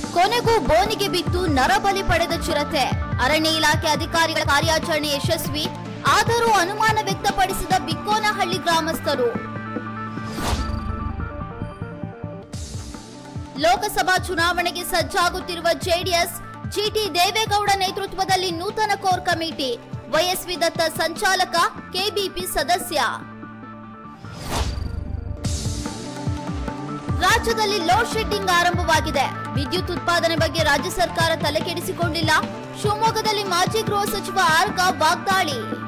ಕೊನೆಗೂ ಬೋನಿಗೆ ಬಿದ್ದು ನರಬಲಿ ಪಡೆದ ಚಿರತೆ. ಅರಣ್ಯ ಇಲಾಖೆ ಅಧಿಕಾರಿಗಳ ಕಾರ್ಯಾಚರಣೆ ಯಶಸ್ವಿ, ಆದರೂ ಅನುಮಾನ ವ್ಯಕ್ತಪಡಿಸಿದ ಬಿಕ್ಕೋನಹಳ್ಳಿ ಗ್ರಾಮಸ್ಥರು. ಲೋಕಸಭಾ ಚುನಾವಣೆಗೆ ಸಜ್ಜಾಗುತ್ತಿರುವ ಜೆಡಿಎಸ್, ಜಿಟಿ ದೇವೇಗೌಡ ನೇತೃತ್ವದಲ್ಲಿ ನೂತನ ಕೋರ್ ಕಮಿಟಿ, ವೈಎಸ್ವಿ ದತ್ತ ಸಂಚಾಲಕ, ಕೆಬಿಪಿ ಸದಸ್ಯ. ರಾಜ್ಯದಲ್ಲಿ ಲೋಡ್ ಶೆಡ್ಡಿಂಗ್ ಆರಂಭವಾಗಿದೆ. ವಿದ್ಯುತ್ ಉತ್ಪಾದನೆ ಬಗ್ಗೆ ರಾಜ್ಯ ಸರ್ಕಾರ ತಲೆಕೆಡಿಸಿಕೊಂಡಿಲ್ಲ. ಶಿವಮೊಗ್ಗದಲ್ಲಿ ಮಾಜಿ ಗೃಹ ಸಚಿವ ಆರ್ಗ ವಾಗ್ದಾಳಿ.